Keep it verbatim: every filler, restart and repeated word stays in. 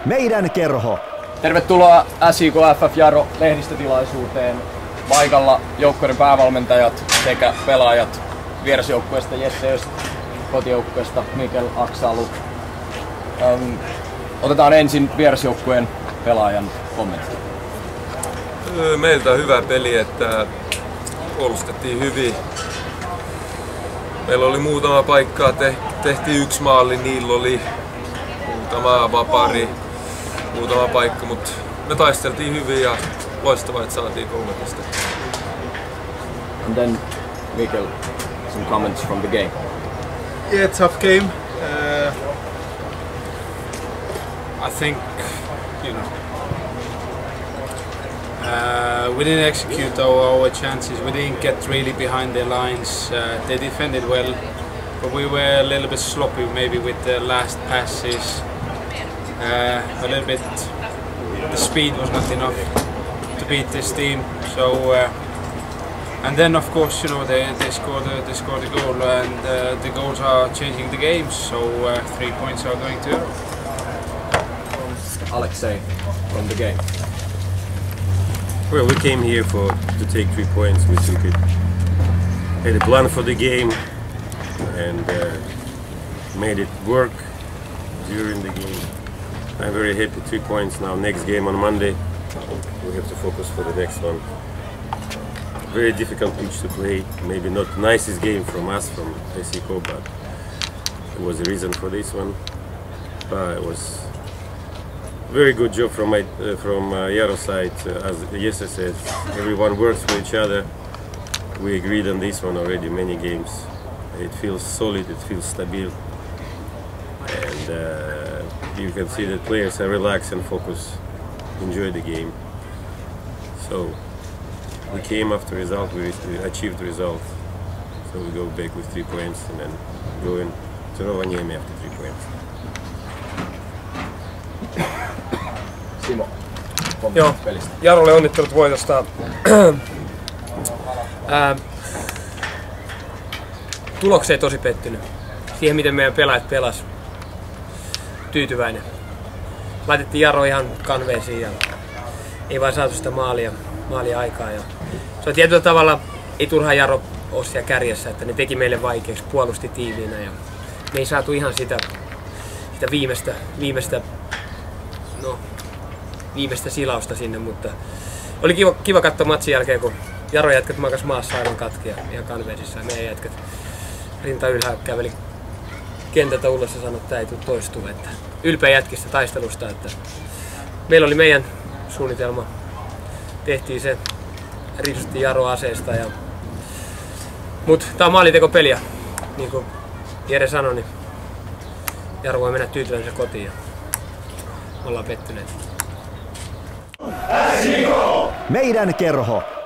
Meidän kerho. Tervetuloa S I K F F Jaro lehdistötilaisuuteen. Paikalla joukkueiden päävalmentajat sekä pelaajat vierasjoukkueesta Jesse Öst, kotijoukkueesta Mikel Aksalu. Ähm, otetaan ensin vierasjoukkueen pelaajan kommentti. Meiltä on hyvä peli, että puolustettiin hyvin. Meillä oli muutama paikkaa, tehtiin yksi maali, niillä oli muutama vapari, muutama paikka, mutta me taisteltiin hyvin ja loistavaa, että saatiin kolme pistettä. And then Mikel, some comments from the game. Yeah, tough game. Uh, I think, you know, uh, we didn't execute our, our chances. We didn't get really behind their lines. Uh, they defended well, but we were a little bit sloppy maybe with the last passes. Uh, a little bit, the speed was not enough to beat this team. So, uh, and then of course, you know, they they scored the, they scored the goal, and uh, the goals are changing the games. So uh, three points are going to Jaro. Alexei from the game. Well, we came here for to take three points. We took it. Had a plan for the game and uh, made it work during the game. I'm very happy. Three points now. Next game on Monday. We have to focus for the next one. Very difficult pitch to play. Maybe not the nicest game from us, from S I K, but there was a reason for this one. But it was very good job from my uh, from uh, Jaro side. Uh, as Jesse said, everyone works for each other. We agreed on this one already many games. It feels solid. It feels stable, and uh, you can see that players are relaxed and focused, enjoy the game. So we came after result. We, we achieved the result. So we go back with three points and then go in to Rovaniemi after three points. Simo, Joo, pelistä. Jarolle onnittelut voitosta. Ää, tulokseen tosi pettynyt. Siihen miten meidän pelaajat pelas. Tyytyväinen. Laitettiin Jaro ihan kanveesiin ja ei vaan saatu sitä maalia, maalia aikaa. Ja se on tietyllä tavalla, ei turhaan Jaro ole siellä kärjessä, että ne teki meille vaikeaksi, puolusti tiiviinä ja me ei saatu ihan sitä, sitä viimeistä, viimeistä no, viimeistä silausta sinne, mutta oli kiva, kiva katsoa matsin jälkeen, kun Jaro jätkät makas maassa aivan katkia ihan kanveesissa ja meidän jätkät rinta ylhäällä käveli kentältä ulos ja sanoi, että tämä ei tule toistua. Että ylpeä jätkistä taistelusta, että meillä oli meidän suunnitelma, tehtiin se, riisuttiin Jaro aseesta ja mut tää on maalintekopeliä, niin kuin Jere sanoi, niin Jaro voi mennä tyytyvänsä kotiin ja me ollaan pettyneet. Meidän kerho.